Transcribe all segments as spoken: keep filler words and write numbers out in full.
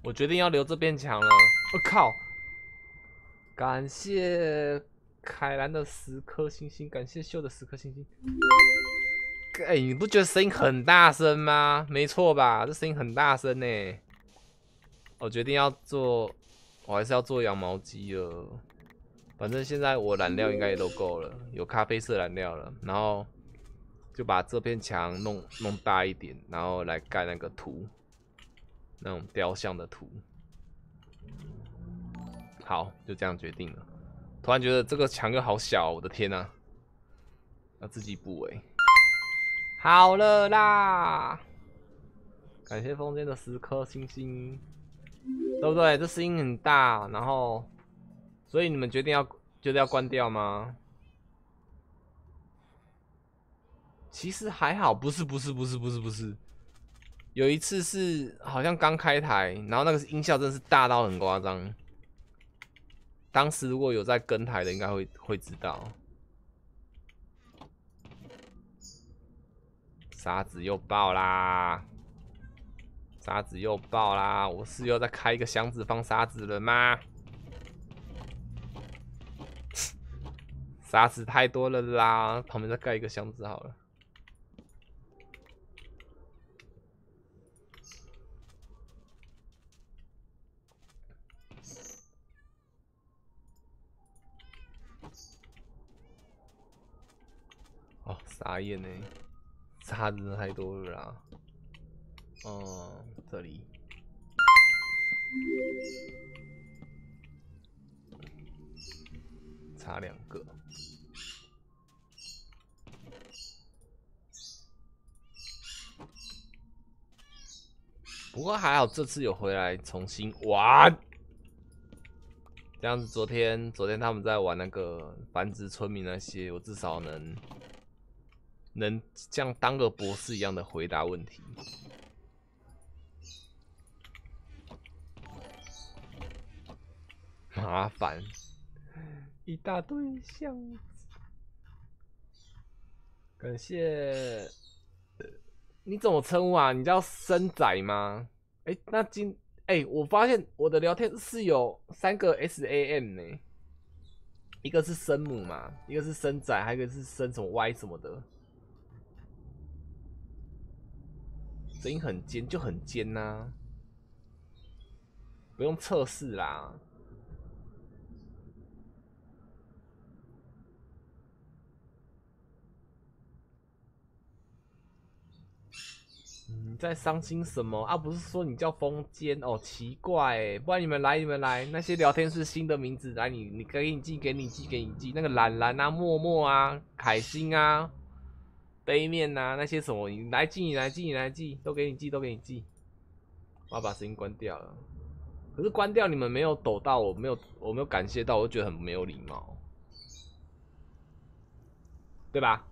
我决定要留这边墙了。我、哦、靠！感谢凯兰的十颗星星，感谢秀的十颗星星。哎、欸，你不觉得声音很大声吗？没错吧？这声音很大声呢。我决定要做，我还是要做羊毛机了。反正现在我燃料应该也都够了，有咖啡色燃料了，然后就把这片墙弄弄大一点，然后来盖那个图，那种雕像的图。好，就这样决定了。突然觉得这个墙又好小，我的天啊！要自己补哎、欸。好了啦，感谢风间的十颗星星，对不对？这声音很大，然后，所以你们决定要决定要关掉吗？其实还好，不是不是不是不是不是，有一次是好像刚开台，然后那个音效真的是大到很夸张。当时如果有在跟台的，应该会会知道。沙子又爆啦！沙子又爆啦！我是又再开一个箱子放沙子了吗？沙子太多了啦，旁边再盖一个箱子好了。哦，傻眼呢，沙子真的太多了啦。嗯，这里。差两个。不过还好这次有回来重新玩。这样子，昨天昨天他们在玩那个繁殖村民那些，我至少能能像当个博士一样的回答问题。麻烦，一大堆箱子。感谢，你怎么称呼啊？你叫生仔吗？哎、欸，那今哎、欸，我发现我的聊天室有三个 S A M 呢、欸，一个是生母嘛，一个是生仔，还有一个是生什么 Y 什么的。声音很尖，就很尖呐、啊，不用测试啦。你在伤心什么啊？不是说你叫风间哦，奇怪哎，不然你们来，你们来，那些聊天室新的名字来，你你给你记，给你记，给你记，那个懒懒啊、默默啊、凯欣啊、杯面啊那些什么，你来记，你来记，你来记，都给你记，都给你记。我要把声音关掉了，可是关掉你们没有抖到，我没有，我没有感谢到，我就觉得很没有礼貌，对吧？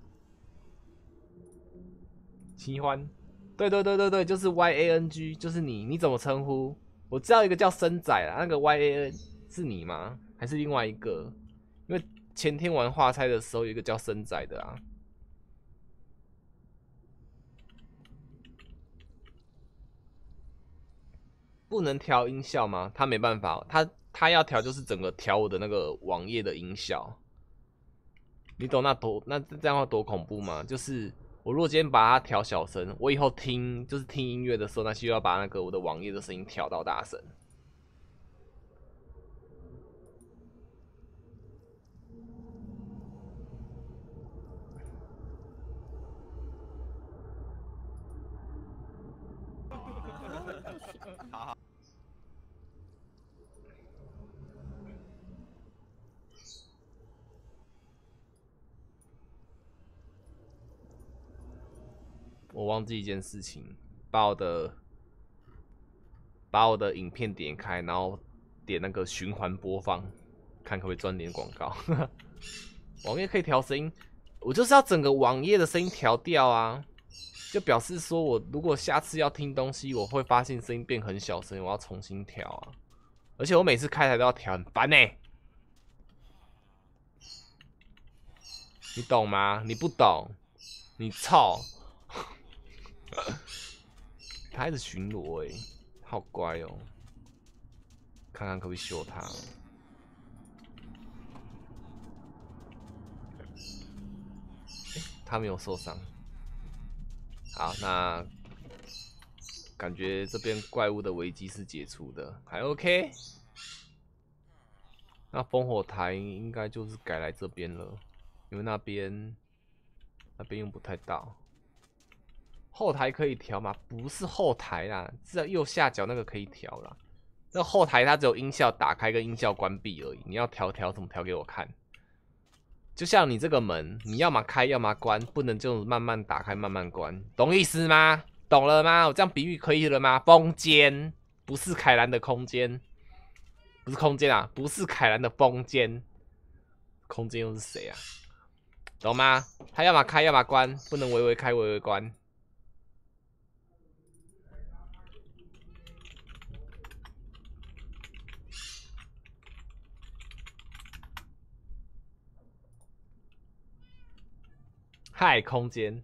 奇欢。对对对对对，就是 Y A N G， 就是你，你怎么称呼？我知道一个叫生仔啦，那个 Y A N 是你吗？还是另外一个？因为前天玩画猜的时候，有一个叫生仔的啊。不能调音效吗？他没办法，他他要调就是整个调我的那个网页的音效。你懂那多那这样会多恐怖吗？就是我如果今天把它调小声，我以后听就是听音乐的时候，那需要把那个我的网页的声音调到大声。好。我忘记一件事情，把我的把我的影片点开，然后点那个循环播放，看可不可以赚点广告。网页可以调声音，我就是要整个网页的声音调掉啊，就表示说我如果下次要听东西，我会发现声音变很小声，我要重新调啊。而且我每次开台都要调，很烦呢、欸。你懂吗？你不懂，你操！他一直巡逻哎、欸，好乖哦、喔。 看看可不可以修它。欸、他没有受伤。好，那感觉这边怪物的危机是解除的，还 OK。那烽火台应该就是改来这边了，因为那边那边用不太到。后台可以调吗？不是后台啦，是右下角那个可以调啦。那后台它只有音效打开跟音效关闭而已，你要调调怎么调给我看？就像你这个门，你要么开要么关，不能就慢慢打开慢慢关，懂意思吗？懂了吗？我这样比喻可以了吗？风间不是凯兰的空间，不是空间啊，不是凯兰的风间，空间又是谁啊？懂吗？他要么开要么关，不能微微开微微关。嗨，空间，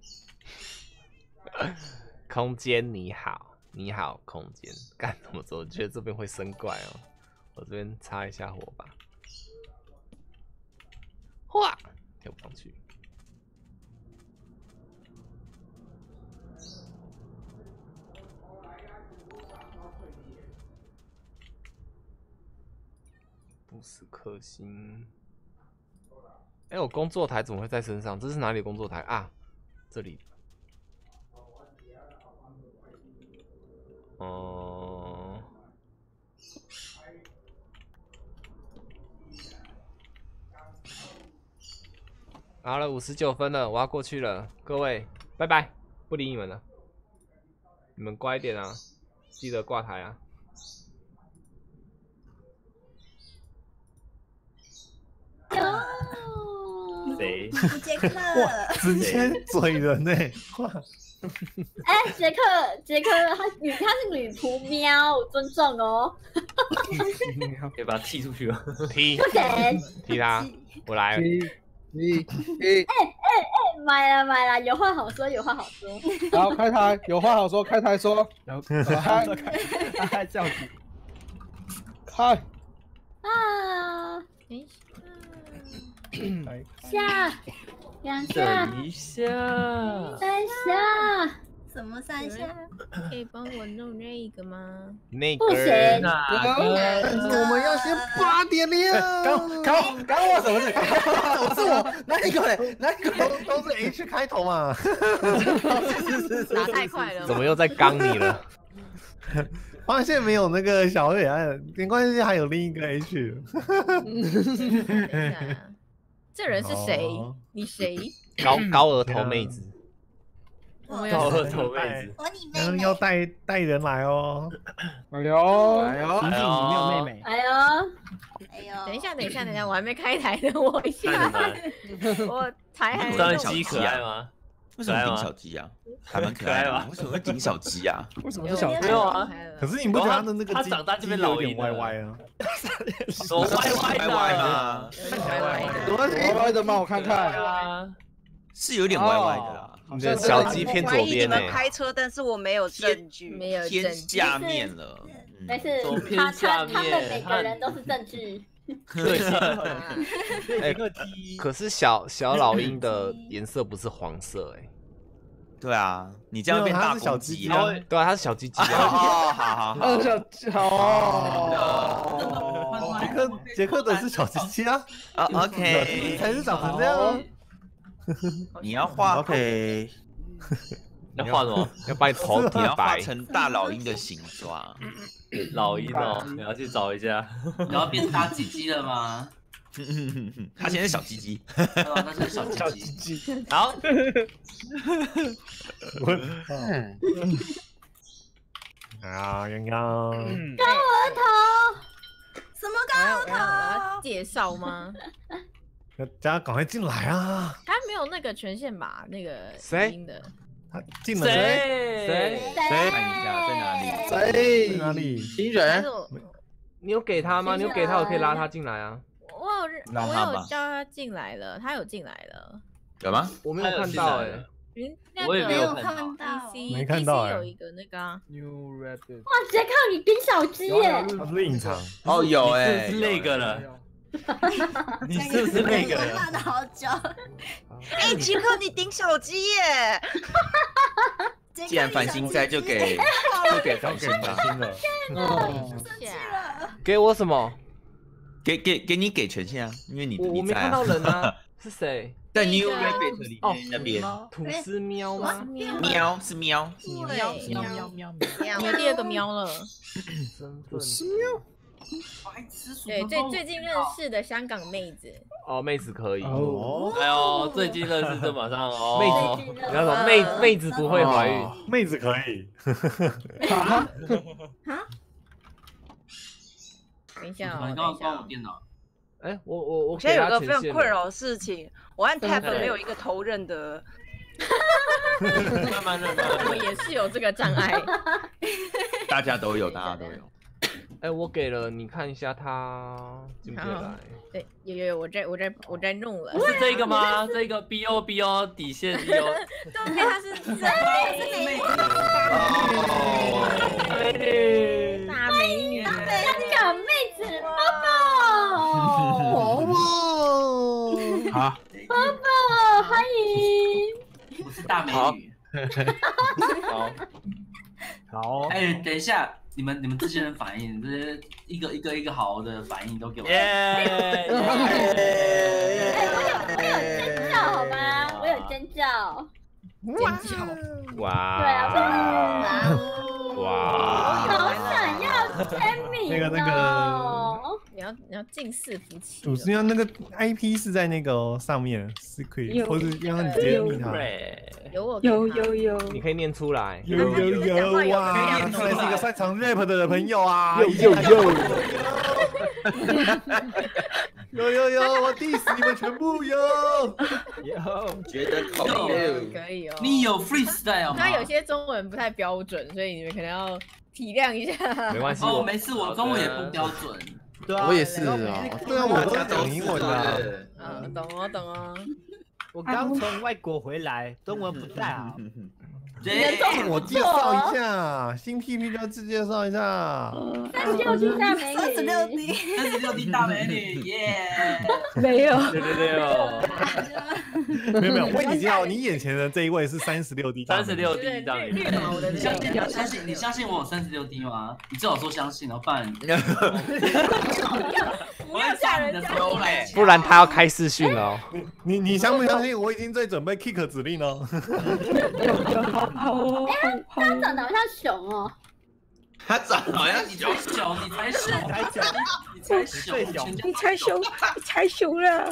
空间你好，你好，空间，干怎么做？我觉得这边会生怪哦，我这边插一下火吧。哇，跳不上去。不死克星。哎、欸，我工作台怎么会在身上？这是哪里的工作台啊？这里。哦、嗯。好了，五十九分了，我要过去了，各位，拜拜，不理你们了。你们乖一点啊，记得挂台啊。 谁？ 杰克， 哇，直接嘴人呢、欸！哇， 哎，杰克，杰克，他女，他是女仆喵，尊重哦。 可以把他踢出去了。 踢， 不行， 踢他，我来。 踢踢踢！ 哎哎哎，买了买了，有话好说，有话好说。 好，开台，有话好说，开台说。 然后开， 他还叫你开。 啊，等一下，两下， 等一下， 三下， 什么三下？ 可以帮我弄那个吗？ 那个不行， 哪但是我们要先八点了。 刚刚刚我什么事？ 不是我，哪一个嘞？哪一个都都是 H 开头嘛。 是是是， 打太快了。 怎么又在刚你了？ 发现没有那个小野爱，没关系，还有另一个 H。 等一下，这人是谁？ 哦你谁？ 高高额头妹子。 我高有额头妹子， 我你妹妹然后要带带人来哦。 哎呦， 哎呦，婷婷你没有妹妹， 哎呦， 哎呦， 等一下，等一下，等一下，我还没开台，等我一下。我台还没当然弄鸡可爱吗？ 为什么顶小鸡啊？还蛮可爱的啊。为什么会顶小鸡啊？ 为什么是小鸡？ 没有啊可是你不觉得他的那个鸡他长大就变鸡有老鹰了点歪歪啊？ 多歪歪歪歪的， 吗？ 歪歪的。 歪歪的吗？我看对看。 啊， 是有点歪歪的啦， 你的小鸡偏左边呢、 我怀疑你们开车，但是我没有证据。 没有偏证据。 下面了。嗯没事左，偏他下他他们面每个人都是证据。 对， 哎、可是小小老鹰的颜色不是黄色哎、 对啊，你这样变大公鸡它了。 会对啊，它是小鸡鸡哦， 啊。 好好好， 二小鸡好哦。 杰克杰克的是小鸡鸡啊， 啊小鸡鸡才 ，OK， 是长成这样啊。 你要画 OK， 要画什么？ 要把你头你剃要画白。 成大老鹰的形状。 老鹰哦，你要去找一下。 你要变大鸡鸡了吗？ 他现在是小鸡鸡。 对吧？那是小小鸡鸡。 鸡鸡。 好， 啊，刚刚高额头， 什么我要高我要我要头？ 介绍吗？ 大家赶快进来啊！ 他没有那个权限吧？那个谁音的他进了谁？ 谁？ 谁？ 看一下在哪里？ 谁？ 在哪里？ 新人但是。我你有给他吗？你有给他，我可以拉他进来啊。 我有我让他吧有叫他进来了，他有进来了。 有吗？ 我没有看到哎、 嗯，那我也个没有看到 D C 没看到 D C 哎有一个那个啊， New Rabbit， 哇，杰克你冰小鸡耶！ 它是不是隐藏？ 哦，有你是哎， 不是那个了？你是不是那个人？ 骂了好久。 哎，杰克，你顶小鸡耶！ 既然繁星在，就给就给繁星吧， 新的， 生气了。 给我什么？ 给给给你给权限啊，因为你我我你在啊没看到，人啊，是谁？ 在那 New 个 Rabbit 里哦面那边， 吐司喵吗？ 喵是喵， 对， 喵喵喵。 你有第二个喵了。 身份白痴鼠对， 标最最近认识的香港妹子， 哦，妹子可以。 哦， 哎呦，最近认识这马上哦。 妹子，你要说妹妹子不会怀孕， 哦妹子可以。 等一下哦，等你刚刚一下哦。 关我电脑。 哎，我我我我现在有个非常给他权限了困扰的事情，我按 Tab 对没有一个头认得。 慢慢认，慢慢我认。 也是有这个障碍。 大家都有，大家都有。 哎，我给了，你看一下他进不进好来？ 对，有有有，我在我在我在弄了。 是这个吗？这个 B O B O 底线 B O。 对，他是真妹美女， 大美女。 香港妹子抱抱， 宝宝， 好， 抱抱，欢迎。 我是大美女。 好， 好， 哎，等一下，你们你们这些人反应，这些一个一个一个好的反应都给我。 耶！ 哎，我有我有尖叫好吗？我有尖叫。 尖叫。 哇！ 对啊，我哇！ 好想要签名那个那哦。 你要你要近似夫妻主了。 是要那个 I P 是在那个哦上面 secret，或者让你直接密他。 有我有有有， 你可以念出来。 有有有哇！看来是一个擅长 rap 的朋友啊！ 有有有有有有，我 diss 你们全部有。 有， 觉得可有以。 可以哦。 你有 freestyle 吗？ 他有些中文不太标准，所以你们可能要体谅一下。 没关系， 哦， 我没事，我中文也不标准。 对啊， 我也是啊， 对啊，我都讲英文的啊。 嗯，懂哦懂哦。 我刚从外国回来，中文不太好。 对， 自我介绍一下，新 P P 要自介绍一下。 三十六 D 大美女， 三十六 D， 三十六 D 大美女，耶！ 没有。 对对对哦， 没有没有，我已经知道你眼前的这一位是三十六 D， 三十六 D 对大美女。 绿绿毛的你那个相信你要相信你相信我有三十六 D 吗？你最好说相信哦，不然不要吓人家。 不然他要开视讯了哦。 你你相不相信？我已经在准备 kick 指令了。 好哦，好她长得好像熊哦。 他长得好像你就你才熊，你才熊， 才熊， 你才熊， 最熊你才熊，你才熊了。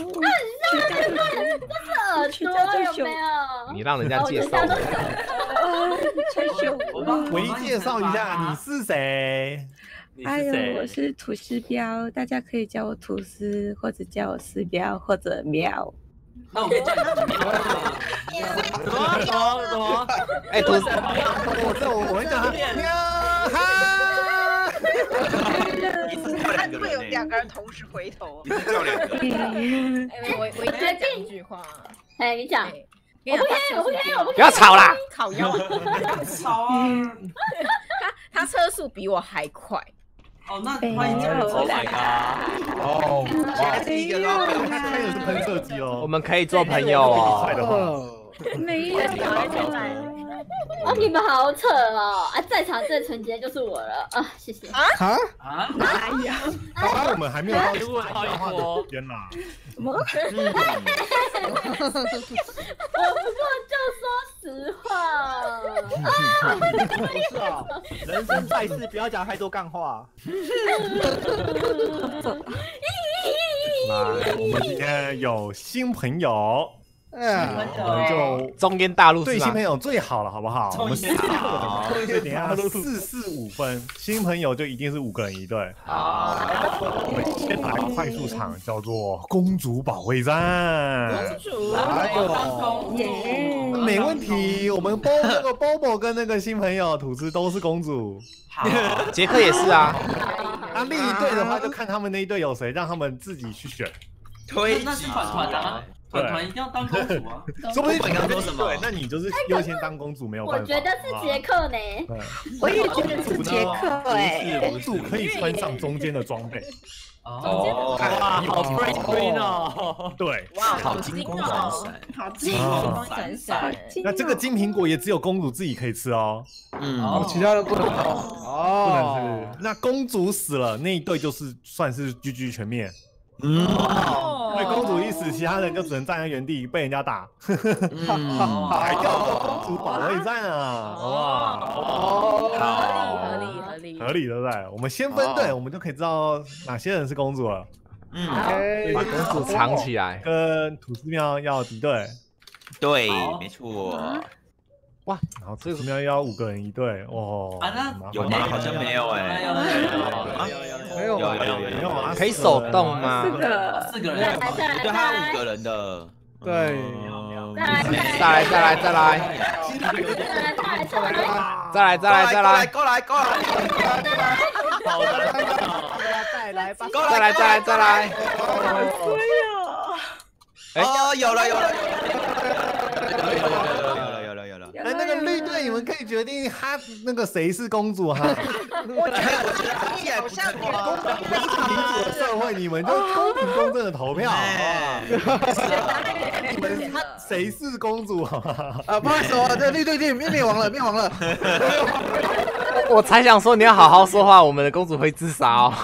这耳朵有没有？ 你让人家介绍哦， 才熊。 我帮唯一介绍一下你是谁？ 你哎呦， 是谁？ 我是吐司标，大家可以叫我吐司，或者叫我司标，或者喵。 那我们叫你什么什么什么？ 哎，图我这我我会叫他喵哈。 他会有两个人同时回头。 你是叫两个？ 哎，我我一定要讲一句话。 哎，你讲， 对我不可以，我不可以，我不可以。 不要吵啦！ 烤腰。 吵啊！ 他他车速比我还快。 哦，那欢迎加入 Oh my god！ 哦，哇， 第一个都不他开的是喷射机哦。 我们可以做朋友哦。 快的话， 没有。 哦，你们好扯哦！啊，在场最纯洁就是我了啊，谢谢。 啊？ 啊！ 哎呀， 刚刚我们还没有到如果好一讲话的波时，间啦。 什么？ 我不过就说实话。 是啊，人生在世不要讲太多干话。 那我们今天有新朋友， 嗯， 我们就中间大陆是吗对新朋？友最好了，好不好？我们四个好所以等一下四四五分，新朋友就一定是五个人一队。 好。 我们先打个快速场，叫做公主保卫战。 主。 哎呦， 耶！ 没问题，我们 Bo 那个 Bobo 跟那个新朋友吐司都是公主。 好， 杰克也是啊。 那另一队的话，就看他们那一队有谁，让他们自己去选。 推那是团团的吗？ 团团一定要当公主啊！ 说不定我刚刚说什么对，那你就是优先当公主没有办法。 我觉得是杰克呢。 我也觉得是杰克哎。 公主可以穿上中间的装备。 哦， 哇，好 Great Queen 哦！ 对， 哇， 好金光闪闪， 好金光闪闪。 那这个金苹果也只有公主自己可以吃哦。 嗯， 哦，其他的不能不哦， 能吃。那公主死了，那一对就是算是 G G 全灭。 嗯， 因为公主一死，其他人就只能站在原地被人家打。 嗯， 还要公主保卫战啊！哇， 好，合理合理合理，对不对？我们先分队，我们就可以知道哪些人是公主了。 嗯， 把公主藏起来， 跟土司喵要敌对。 对，没错。 哇， 然后土司喵要五个人一队，哦， 啊，那有吗？好像没有哎。 有有没有有有有没有啊？ 可以手动吗？ 四个， 四个人， 对，他五个人的。 对， 再来再来再来，再来再来再来， 过来过来， 好的，再来吧， 再来再来再来。 哦，有了有了有了有了有了。 哎，那个绿队，你们可以决定他那个谁是公主哈。 我觉得我觉得他也好像公主不是民主的社会，你们就公平公正的投票啊。你们谁是公主啊？ 啊，不好意思哦，这绿队队灭灭亡了，灭亡了。 我才想说你要好好说话，我们的公主会自杀哦。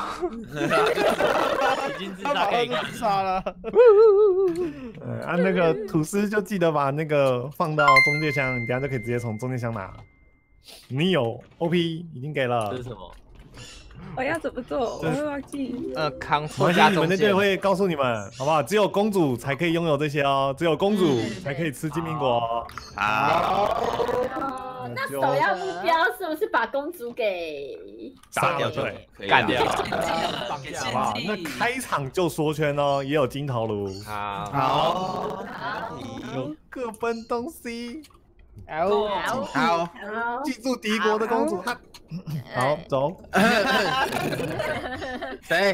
已经自杀可以自杀了。 呃，啊，那个吐司就记得把那个放到中介箱，你等下就可以直接从中介箱拿。你有 O P 已经给了。 这是什么？ 我要怎么做？我会忘记。 呃，康没错加关系，你们那中间队会告诉你们，好不好？只有公主才可以拥有这些哦，只有公主才可以吃金苹果哦。 好， 哦，那首要目标是不是把公主给杀掉就对， 可以干掉放假好不好？那开场就说圈哦，也有金头颅， 好， 好， 有各分东西。 好，好， 好记住敌国的公主，她好走。 谁？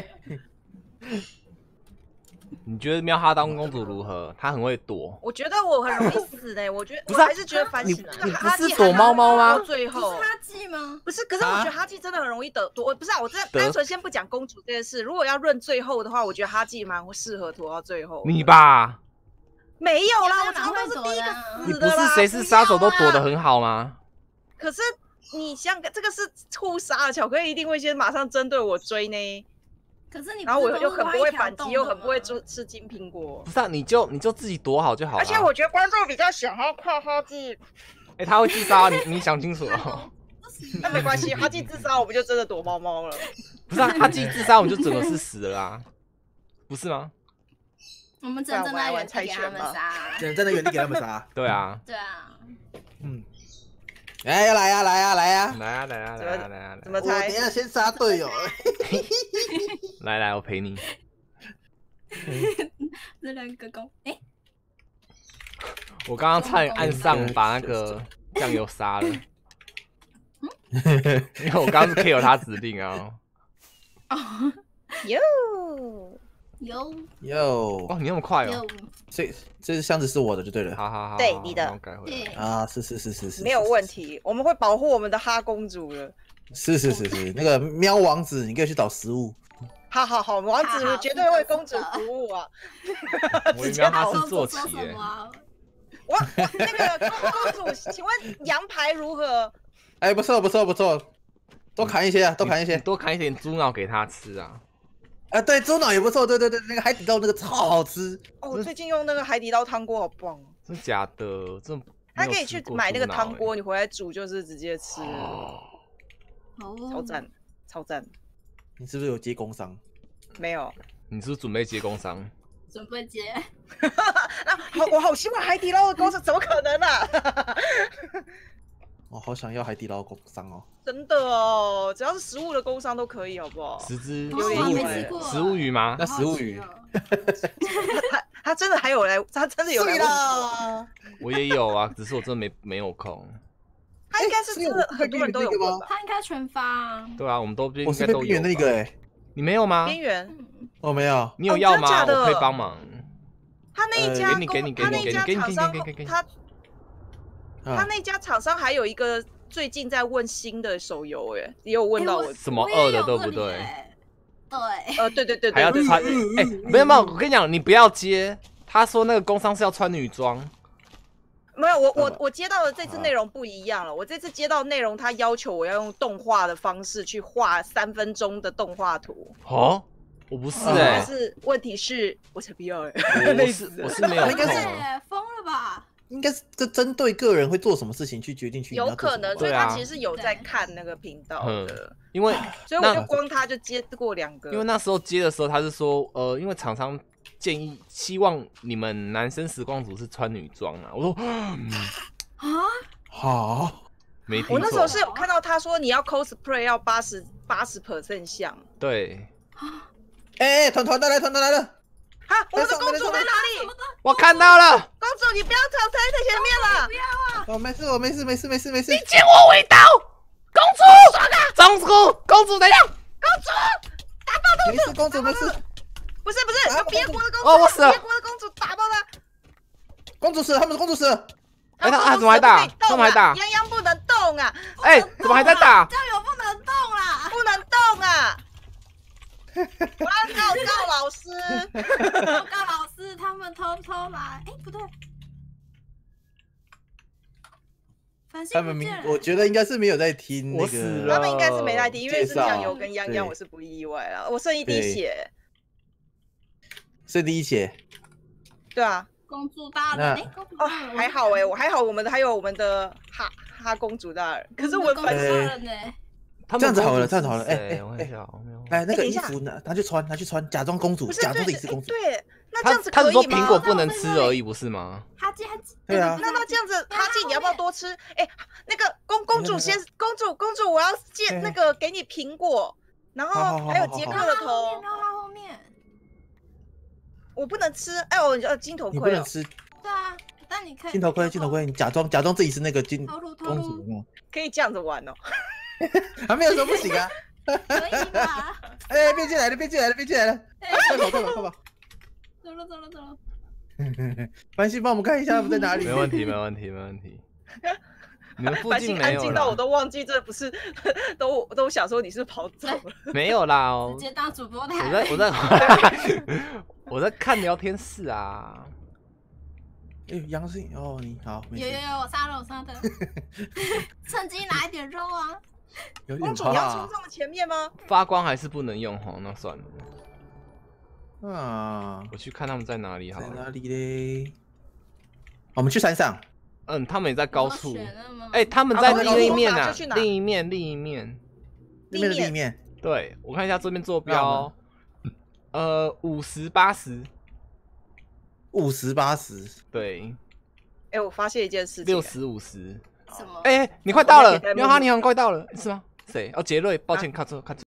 你觉得喵哈当公主如何？她很会躲。 我觉得我很容易死的，我觉得不是啊我还是觉得反你省了。 你不哈记是躲猫猫吗到最后哈记吗？ 不是，可是我觉得哈记真的很容易得躲。不是啊，我这得单纯先不讲公主这件事。如果要论最后的话，我觉得哈记蛮适合躲到最后。 你吧， 没有啦，我哪常会躲的常是第一个你不死的啦。 是谁是杀手都躲得不要啊。 很好吗？ 可是你像这个是互杀，巧克力一定会先马上针对我追呢。 可是你然后我又很不会反击，又很不会做。 吃吃金苹果。 不是啊，你就你就自己躲好就好了。 而且我觉得观众比较想要看哈记， 哎，他会自杀，你你想清楚哦。 那没关系，哈记自杀我们就真的躲猫猫了。 不是啊，他自己自杀，我们就整个是死了啦，不是吗？ 我们只能站在原地给他们杀。 只能站在原地给他们杀。 对啊， 对啊。 嗯。哎，要来呀，来呀，来呀！ 来啊来啊来啊来啊！ 我怎么猜？ 等一下先杀队友。 来来，我陪你。 这两个公，哎， 我刚刚差点按上把那个酱油杀了，因为我刚刚是 K O 他指令啊。 哦， 哟有哟， 哦，你那么快哦！ 有， 所以这箱子是我的就对了。 好好好， 对你的那我改回来。 对， 啊，是是是是是， 没有问题，我们会保护我们的哈公主的。 是是是是，那个喵王子，你可以去找食物。 好好好，王子好好绝对为公主服务啊！ 我以为他是坐骑耶。 我我那个公公主，请问羊排如何？ 哎，不错不错不错，多砍一些啊，多砍一些你，多砍一点猪脑给他吃啊！ 啊，对，猪脑也不错，对对对，那个海底捞那个超好吃。 哦，我最近用那个海底捞汤锅好棒哦， 真假的？这还可以去买那个汤锅， 欸你回来煮就是直接吃， 哦， 超赞超赞。 你是不是有接工商？ 没有， 你是不是准备接工商？ 准备接。 那好，我好希望海底捞的公司怎么可能啊？ 我好想要海底捞工商哦。 真的哦，只要是食物的工商都可以，好不好？ 十只哦我还没吃过食物鱼吗？ 那食物鱼， 他他真的还有来，他真的有来问我。 我也有啊，只是我真的没没有空。 他应该是真的很多人都有问吧？ 他应该全发啊。 对啊，我们都应我是被该都有吧。 边缘那个哎， 你没有吗？ 边缘， 我没有。 你有要吗？ 哦真的假的我可以帮忙。 他那一家给你给你给他那一你给你给你家厂商给你给你给你， 他啊他那家厂商还有一个最近在问新的手游，哎，也有问到我什么二的对不对？ 对， 呃，对对对还要对， 穿哎，没有没有，我跟你讲，你不要接。他说那个工商是要穿女装。 没有，我我我接到的这次内容不一样了。我这次接到内容，他要求我要用动画的方式去画三分钟的动画图。 哦，我不是哎、 但是问题是，我才不要哎、 欸，我是我是没有应该是疯了吧？ 应该是这针对个人会做什么事情去决定去。 有可能，所以对啊他其实是有在看那个频道的， 因为所以我就光他就接过两个。 因为那时候接的时候，他是说，呃，因为厂商建议希望你们男生时光组是穿女装啊。我说，嗯、 啊， 好， 没听错。 我那时候是有看到他说你要 cosplay 要八十八十 percent 像。 对。 哎、欸，团团的来，团团来了。 啊，我们的公主在哪里？ 我看到了。 公主，你不要藏在在前面了。 不要啊！ 哦，没事，我没事，没事，没事，没事。 你借我尾刀，公主，公主，公主怎样？ 公主，打爆公主。 没事，公主没事。 不是不是，有别国的公主。 哦，我死了。 别国的公主打爆她。 公主死了，他们的公主死了。 哎，他他怎么还打？怎么还打？ 泱泱不能动啊！ 哎，怎么还在打？ 酱油不能动啦， 不能动啊！我要告告老师， 报告老师，他们偷偷来。哎，不对， 他们明，我觉得应该是没有在听那个。 他们应该是没在听，因为是酱油跟泱泱，我是不意外了。我剩一滴血， 剩滴血。 对啊， 公主大人，哎， 哦，还好哎，我还好，我们的还有我们的哈哈公主大人，可是我公主大人呢？ 这样子好了，这样子好了，哎哎哎， 哎，那个衣服拿拿去穿，拿去穿，假装公主，假装自己是公主。 对，那这样子他是说可以吗？ 苹果不能吃而已，不是吗？ 哈基哈基， 对啊。 那那这样子，哈基你要不要多吃？哎，那个公公主先，公主公主，我要借那个给你苹果，然后还有杰克的头， 然后他后面， 我不能吃。哎，我呃金头盔， 你不能吃。 对啊，但你可以金头盔，金头盔，你假装假装自己是那个金公主， 可以这样子玩哦。 还没有说不行啊！ 可以吧？ 哎，变进来了，变进来了，变进来了！快跑，快跑，快跑！ 走了，走了，走了。 繁星，帮我们看一下他们在哪里。 没问题，没问题，没问题。你们附近没有安静到我都忘记，这不是都都想说你是跑走了。 没有啦哦， 直接当主播台。 我在我在我在看聊天室啊。 哎，杨信哦，你好。 有有有，我杀了，我杀的。趁机拿一点肉啊！ 公主，你要冲这么前面吗？ 发光还是不能用吼，那算了。 啊， 我去看他们在哪里好了。 在哪里嘞？我们去山上。 嗯，他们也在高处。哎，他们在另一面啊，另一面，另一面， 那边的另一面。 对，我看一下这边坐标，呃，五十八十， 五十八十。 对。 哎，我发现一件事情。 六十五十。 什么？ 哎，你快到了，喵哈，你好像快到了，是吗？谁？哦，杰瑞，抱歉，看错看错。